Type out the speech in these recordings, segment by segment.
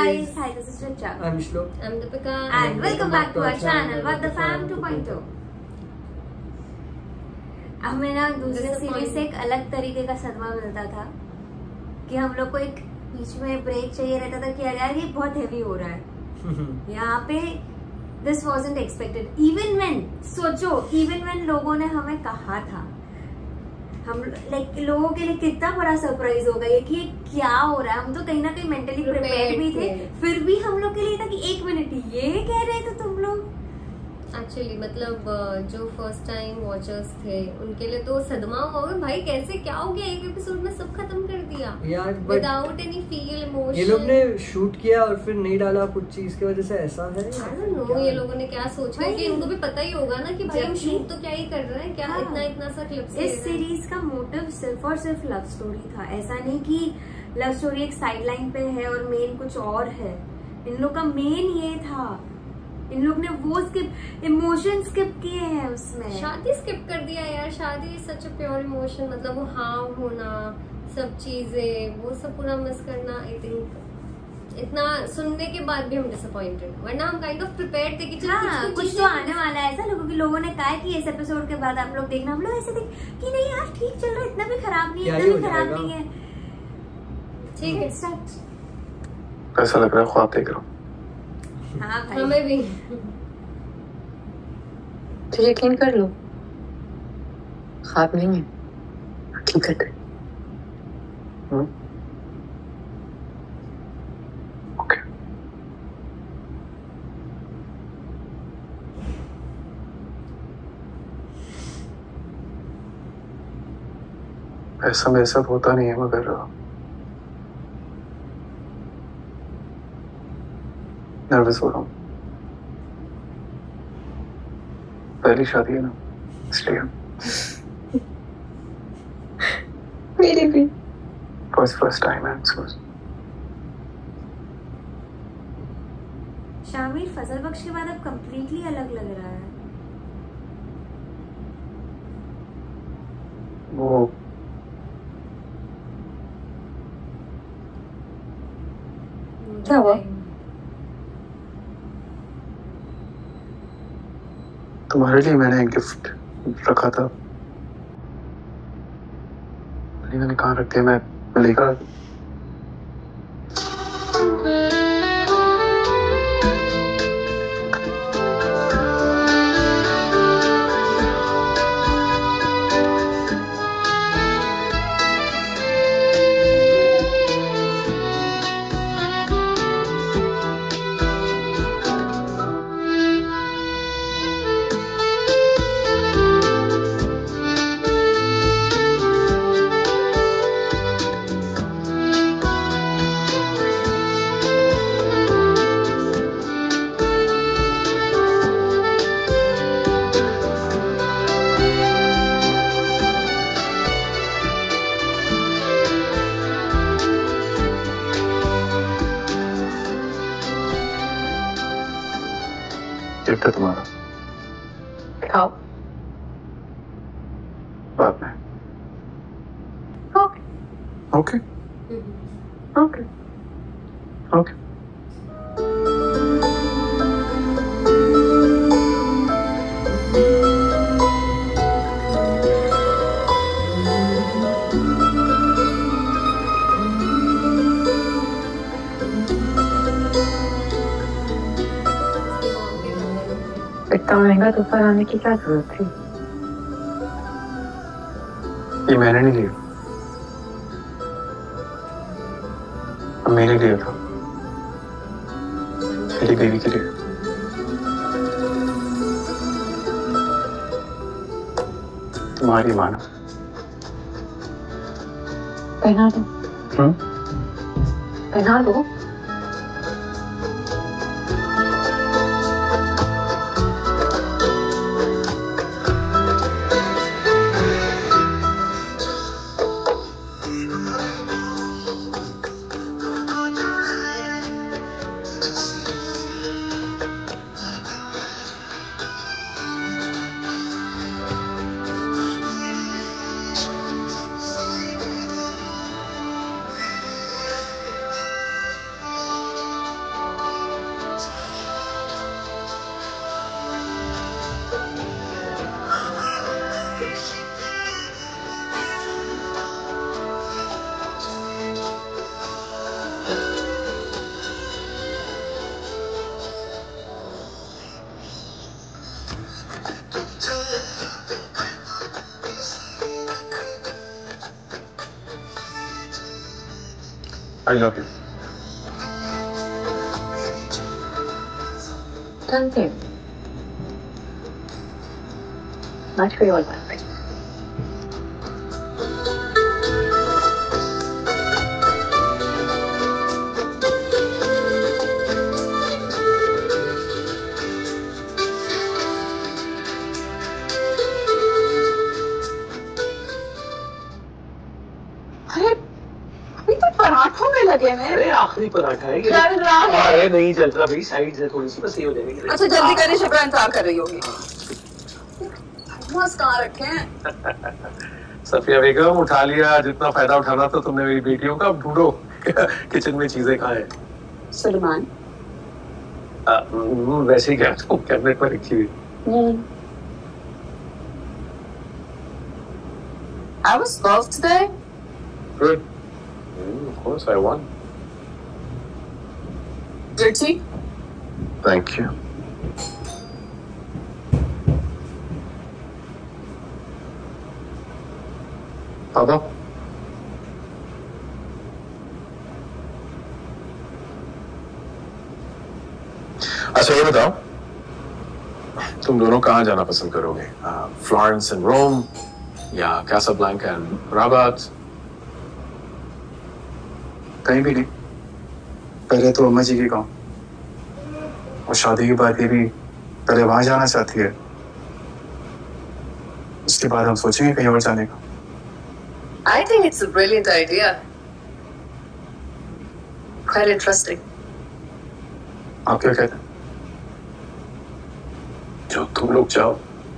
guys. Hi, this is Richa. I'm Shlok. I'm Deepika. And welcome back to our channel, What the Fam 2.0. हमें ना दूसरे series से एक अलग तरीके का सदमा मिलता था कि हम लोग को एक बीच में ब्रेक चाहिए रहता था कि यार ये बहुत हैवी हो रहा है। यहाँ पे this wasn't expected. Even when लोगों ने हमें कहा था, हम लाइक लोगों के लिए कितना बड़ा सरप्राइज होगा ये कि ये क्या हो रहा है। हम तो कहीं ना कहीं मेंटली प्रिपेयर्ड भी थे, फिर भी हम लोग के लिए था कि एक मिनट ये कह रहे थे तुम लोग। एक्चुअली मतलब जो फर्स्ट टाइम वॉचर्स थे उनके लिए तो सदमा होगा, भाई कैसे क्या हो गया, एक एपिसोड में सब खत्म कर दिया यार, विदाउट एनी फील इमोशन। ये लोग ने शूट किया और फिर नहीं डाला कुछ चीज की वजह से ऐसा है। आई डोंट नो ये लोगों ने क्या सोचा है कि इनको भी पता ही होगा ना कि भाई हम शूट तो क्या ही कर रहे हैं, क्या इतना सा क्लिप्स। इस सीरीज का मोटिव सिर्फ और सिर्फ लव स्टोरी था। ऐसा नहीं कि लव स्टोरी एक साइड लाइन पे है और मेन कुछ और है। इन लोग का मेन ये था, इन लोग ने वो स्किप इमोशन स्किप किए हैं उसमें। शादी स्किप कर दिया यार। शादी सच अ प्योर इमोशन, मतलब वो हाँ होना, सब चीजें वो सब पूरा मिस करना। आई थिंक इतना सुनने के बाद भी हम डिसअपॉइंटेड, वरना हम काइंड ऑफ प्रिपेयर्ड थे कि कुछ तो आने वाला है। ऐसा लोगों ने कहा कि इस एपिसोड के बाद आप लोग देखना। हम लोग ऐसे देख कि नहीं यार ठीक चल रहा है, इतना भी खराब नहीं है, इतना भी खराब नहीं है। ठीक है, कैसा लग रहा है? ख्वाब देख रहा हूँ। हाँ भाई, हमें भी। तो यकीन कर लो, ख्वाब नहीं है, हकीकत है। ओके। ऐसा मेरे साथ होता नहीं है, मगर नर्वस हो रहा हूँ। पहली शादी है ना, इसलिए। मेरी भी फर्स्ट टाइम है। शामिर फजल बख्श के बाद अब कंप्लीटली अलग लग रहा है। वो क्या हुआ? तुम्हारे लिए मैंने एक गिफ्ट रखा था, मैंने कहाँ रख दिया? मैं लेकर गिफ्ट है तुम्हारा। खाओ। बाद में। Okay okay okay okay. इतना महंगा तोहफा लाने की क्या जरूरत थी? ये मैंने नहीं लिया, मैंने लिया था मेरी बेबी के लिए। तुम्हारी मानो। पहना दो। पहना दो। I love you. Danke. Much for your time. अभी तो पराठों में लगे हैं। अरे आखिरी पराठा है ये। चल रहा है। अरे नहीं चल रहा भाई, साइड से थोड़ी सी बस ये हो जाएगी। अच्छा जल्दी करें, शिप्रा इंतजार कर रही होगी। मस्त कहाँ रखे हैं? सफिया बेगम, उठा लिया जितना फायदा उठाना था तुमने मेरी बेटियों का। अब ढूंढो किचन में चीजें कहाँ हैं। सुलेमान। वैसे ही क्या तुम कैबिनेट पर रखी हुई। I was 12 today. Good. Of course I won. Did she? Thank you. पापा, अच्छा ये बताओ, तुम दोनों कहाँ जाना पसंद करोगे? फ्लोरेंस एंड रोम या कैसाब्लांका एंड राबात? कहीं भी नहीं। पहले तो अम्मा जी के गाँव, और शादी के बाद ये भी पहले वहां जाना चाहती है, उसके बाद हम सोचेंगे कहीं और जाने का। I think it's a brilliant idea. Quite interesting. आप क्या कहते हैं? जो तुम लोग चाहो।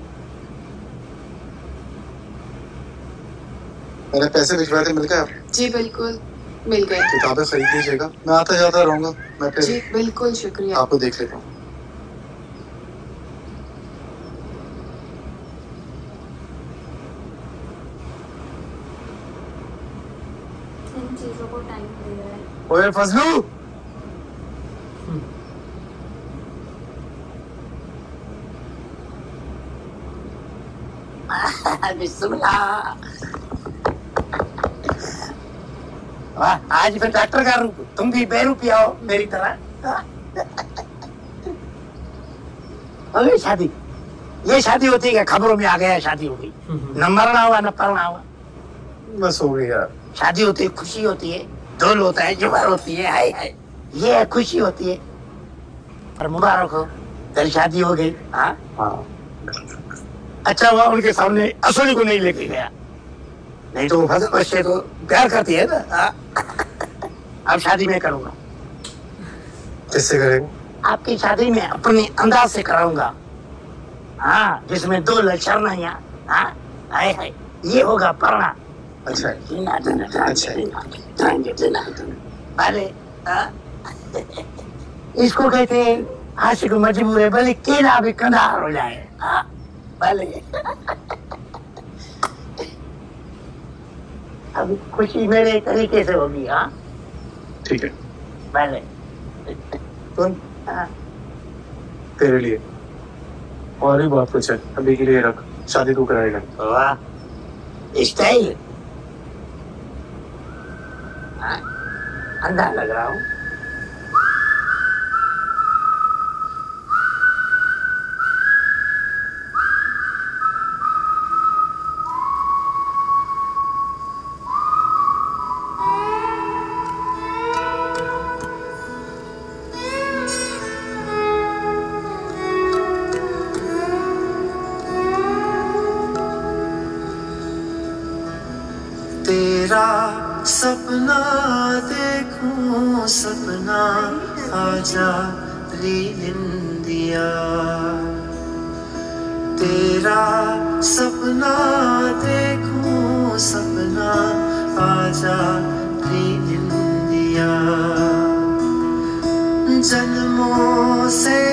मैंने पैसे भिजवाए थे, मिल गए आप? जी बिल्कुल मिल गए। किताबें खरीद लीजिएगा, मैं आता जाता रहूंगा। मैं जी फिर बिल्कुल शुक्रिया। आपको देख लेता हूँ। इन चीजों को टाइम दे रहा है। ओए फजलू, बिस्मिल्लाह। आज फिर डॉक्टर का रूप, तुम भी बेरूपिया हो मेरी तरह। हो गई शादी? ये शादी होती है क्या? खबरों में आ गया शादी हो गई, न मरना हुआ न पढ़ना हुआ। बस हो गई यार। शादी होती है, खुशी होती है, ढोल होता है, जुबार होती है, हाय हाय, ये खुशी होती है। और मुबारक हो, तेरी शादी हो गई। हाँ हाँ, अच्छा हुआ उनके सामने असली को नहीं लेके गया, नहीं तो वो फंस बच्चे तो प्यार करती है ना। हाँ? अब शादी में करूंगा। किससे करेंगे? आपकी शादी में अपने अंदाज से कराऊंगा। हाँ, जिसमें दो लक्षणियाँ। हाँ हाय हाय, ये होगा पढ़ना। अच्छा अच्छा। अरे इसको कहते हैं आशिक मजबूर है, भले केला भी कंधार हो जाए। हाँ भले। अब खुशी मेरे तरीके से होगी। हाँ ठीक है। भले। कौन? हाँ, तेरे लिए। और भी बहुत कुछ है, अभी के लिए रख। शादी तू कराएगा। वाह स्टाइल। हाँ, अंधा लग रहा हूँ। तेरा सपना देखूं, सपना आजा रे निंदिया। तेरा सपना देखूं, सपना आजा रे निंदिया। जन्मों से